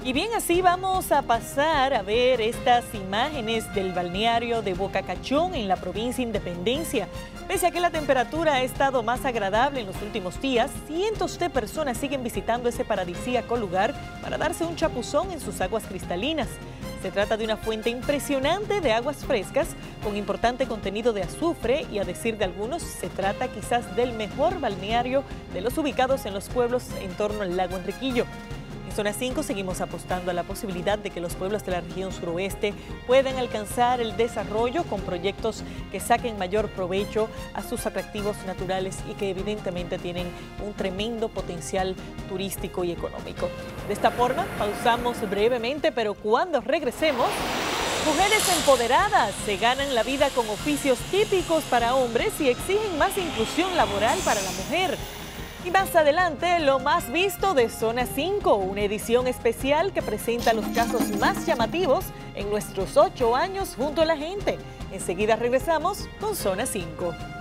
Y bien, así vamos a pasar a ver estas imágenes del balneario de Bocacachón en la provincia Independencia. Pese a que la temperatura ha estado más agradable en los últimos días, cientos de personas siguen visitando ese paradisíaco lugar para darse un chapuzón en sus aguas cristalinas. Se trata de una fuente impresionante de aguas frescas con importante contenido de azufre y, a decir de algunos, se trata quizás del mejor balneario de los ubicados en los pueblos en torno al lago Enriquillo. En Zona 5 seguimos apostando a la posibilidad de que los pueblos de la región suroeste puedan alcanzar el desarrollo con proyectos que saquen mayor provecho a sus atractivos naturales y que evidentemente tienen un tremendo potencial turístico y económico. De esta forma, pausamos brevemente, pero cuando regresemos, mujeres empoderadas se ganan la vida con oficios típicos para hombres y exigen más inclusión laboral para la mujer. Y más adelante, lo más visto de Zona 5, una edición especial que presenta los casos más llamativos en nuestros 8 años junto a la gente. Enseguida regresamos con Zona 5.